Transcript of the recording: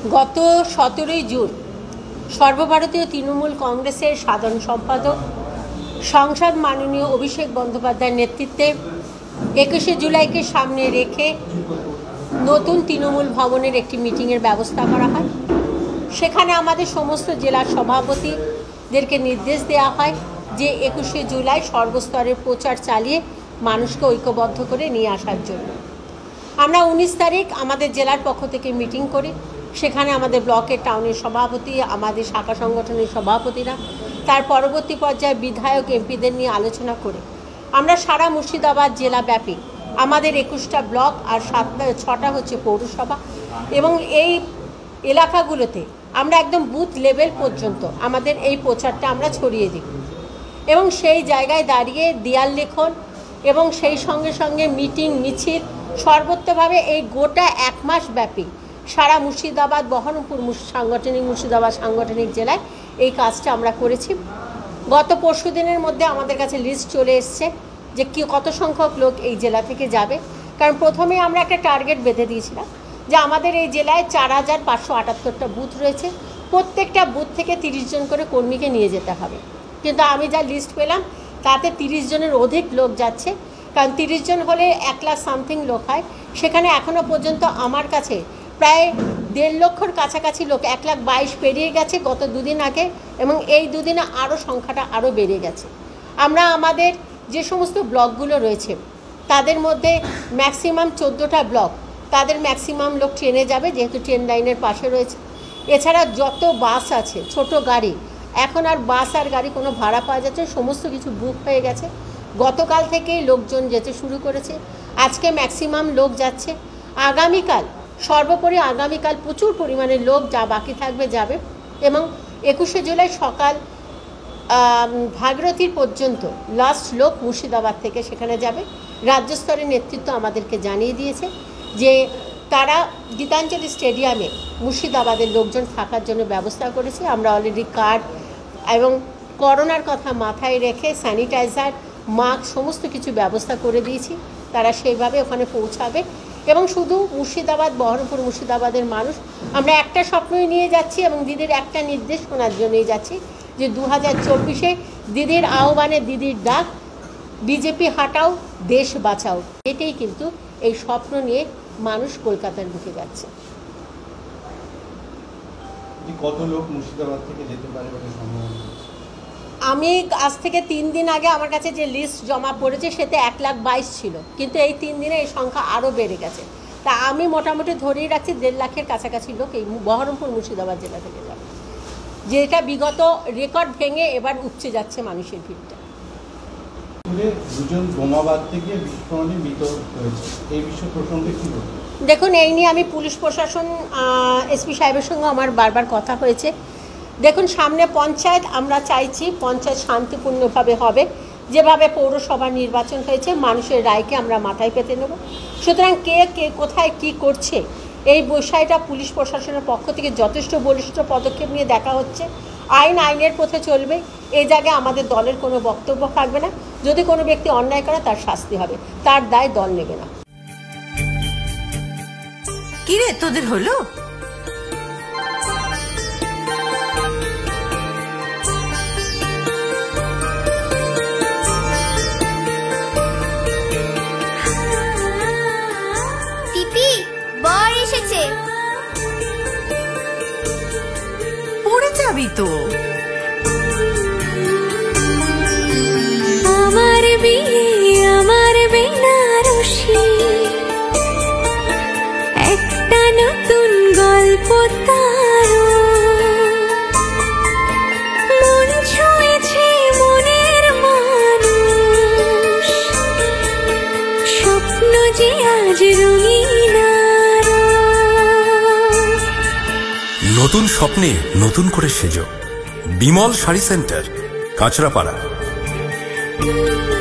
গত 17 জুন সর্বভারতীয় তৃণমূল কংগ্রেসের সাধারণ সম্পাদক সাংসদ মাননীয় অভিষেক বন্দ্যোপাধ্যায়ের নেতৃত্বে 21শে জুলাইকে সামনে রেখে নতুন তৃণমূল ভবনের একটি মিটিংয়ের ব্যবস্থা করা হয়। সেখানে আমাদের সমস্ত জেলার সভাপতিদেরকে নির্দেশ দেওয়া হয় যে 21শে জুলাই সর্বস্তরের প্রচার চালিয়ে মানুষকে ঐক্যবদ্ধ করে নিয়ে আসার জন্য। আমরা 19 তারিখ আমাদের জেলার পক্ষ থেকে মিটিং করি। সেখানে আমাদের ব্লকের টাউনের সভাপতি, আমাদের শাখা সংগঠনের সভাপতিরা, তার পরবর্তী পর্যায়ে বিধায়ক এমপিদের নিয়ে আলোচনা করে আমরা সারা মুর্শিদাবাদ জেলাব্যাপী আমাদের 21টা ব্লক আর 6টা হচ্ছে পৌরসভা এবং এই এলাকাগুলোতে আমরা একদম বুথ লেভেল পর্যন্ত আমাদের এই প্রচারটা আমরা ছড়িয়ে দিই এবং সেই জায়গায় দাঁড়িয়ে দেয়াল লেখন এবং সেই সঙ্গে সঙ্গে মিটিং মিছিল সর্বত্রভাবে এই গোটা 1 মাস ব্যাপী সারা মুর্শিদাবাদ বহরমপুর মুর্শিদাবাদ সাংগঠনিক জেলায় এই কাজটা আমরা করেছি। গত পরশু দিনের মধ্যে আমাদের কাছে লিস্ট চলে এসছে যে কত সংখ্যক লোক এই জেলা থেকে যাবে। কারণ প্রথমে আমরা একটা টার্গেট বেঁধে দিয়েছিলাম যে আমাদের এই জেলায় 4578টা বুথ রয়েছে, প্রত্যেকটা বুথ থেকে 30 জন করে কর্মীকে নিয়ে যেতে হবে। কিন্তু আমি যা লিস্ট পেলাম তাতে 30 জনের অধিক লোক যাচ্ছে। কারণ 30 জন হলে 1 লাখ সামথিং লোক হয়। সেখানে এখনও পর্যন্ত আমার কাছে প্রায় 1.5 লক্ষর কাছাকাছি লোক 1,22,000 পেরিয়ে গেছে গত 2 দিন আগে এবং এই 2 দিনে আরও সংখ্যাটা আরও বেড়ে গেছে। আমরা আমাদের যে সমস্ত ব্লকগুলো রয়েছে তাদের মধ্যে ম্যাক্সিমাম 14টা ব্লক, তাদের ম্যাক্সিমাম লোক ট্রেনে যাবে যেহেতু ট্রেন লাইনের পাশে রয়েছে। এছাড়া যত বাস আছে, ছোট গাড়ি, এখন আর বাস আর গাড়ি কোনো ভাড়া পাওয়া যাচ্ছে, সমস্ত কিছু বুক হয়ে গেছে। গতকাল থেকেই লোকজন যেতে শুরু করেছে, আজকে ম্যাক্সিমাম লোক যাচ্ছে। আগামীকাল সর্বোপরি আগামীকাল প্রচুর পরিমাণে লোক যা বাকি থাকবে যাবে এবং 21শে জুলাই সকাল ভাগীরথীর পর্যন্ত লাস্ট লোক মুর্শিদাবাদ থেকে সেখানে যাবে। রাজ্য স্তরের নেতৃত্ব আমাদেরকে জানিয়ে দিয়েছে যে তারা গীতাঞ্জলি স্টেডিয়ামে মুর্শিদাবাদের লোকজন থাকার জন্য ব্যবস্থা করেছে। আমরা অলরেডি কার্ড এবং করোনার কথা মাথায় রেখে স্যানিটাইজার, মাস্ক সমস্ত কিছু ব্যবস্থা করে দিয়েছি। তারা সেইভাবে ওখানে পৌঁছাবে এবং শুধু মুর্শিদাবাদ বহরমপুর মুর্শিদাবাদের মানুষ আমরা একটা স্বপ্নই নিয়ে যাচ্ছি এবং দিদির একটা নির্দেশ শোনার জন্যই যাচ্ছি যে 2024-এ দিদির আহ্বানে, দিদির ডাক, বিজেপি হাটাও দেশ বাঁচাও, এটাই কিন্তু এই স্বপ্ন নিয়ে মানুষ কলকাতার বুকে যাচ্ছে। কত লোক মুর্শিদাবাদ থেকে যেতে পারে বলে সম্ভাবনা? আমি আজ থেকে 3 দিন আগে আমার কাছে যে লিস্ট জমা পড়েছে সেটা 1,22,000 ছিল, কিন্তু এই 3 দিনে এই সংখ্যা আরও বেড়ে গেছে। তা আমি মোটামুটি ধরেই রাখছি 1.5 লাখের কাছাকাছি লোক এই বহরমপুর মুর্শিদাবাদ জেলা থেকে যাবে, যেটা বিগত রেকর্ড ভেঙে এবার উপচে যাচ্ছে মানুষের ভিড়টা। দুজন বোমাবাদ থেকে বিস্ফোরণে মৃত হয়েছে, এই বিষয় প্রসঙ্গে কি বলবেন? দেখুন, এই নিয়ে আমি পুলিশ প্রশাসন এসপি সাহেবের সঙ্গে আমার বারবার কথা হয়েছে। দেখুন, সামনে পঞ্চায়েত, আমরা চাইছি পঞ্চায়েত শান্তিপূর্ণভাবে হবে, যেভাবে পৌরসভা নির্বাচন হয়েছে মানুষের রায়কে আমরা মাথায় পেতে নেব। সুতরাং কে কোথায় কি করছে এই বিষয়টা পুলিশ প্রশাসনের পক্ষ থেকে যথেষ্ট বলিষ্ঠ পদক্ষেপ নিয়ে দেখা হচ্ছে। আইনের পথে চলবে, এই জায়গায় আমাদের দলের কোনো বক্তব্য থাকবে না। যদি কোনো ব্যক্তি অন্যায় করে তার শাস্তি হবে, তার দায় দল নেবে না। কি রে, তোদের হলো? পড়ে যাবি তো। আমার বিয়ে, আমার বেনারসি, একটা নতুন গল্প তার, মন ছুঁয়েছে মনের মানুষ, স্বপ্ন যে আজ রঙিন। নতুন স্বপ্নে নতুন করে সেজো। বিমল শাড়ি সেন্টার, কাঁচরাপাড়া।